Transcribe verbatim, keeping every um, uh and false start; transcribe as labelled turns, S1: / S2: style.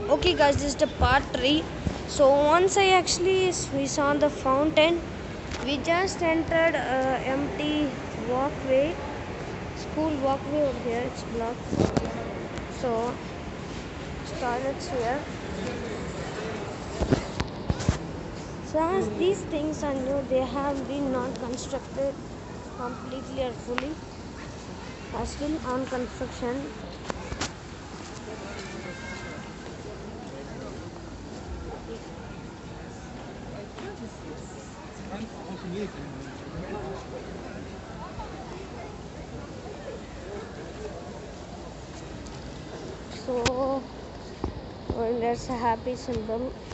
S1: Okay guys, this is the part three. So once I actually we saw the fountain, we just entered a empty walkway, school walkway over here. It's blocked. So toilets here. So as these things are new, they have been not constructed completely or fully. Are still on construction. So, well, there's a happy symbol.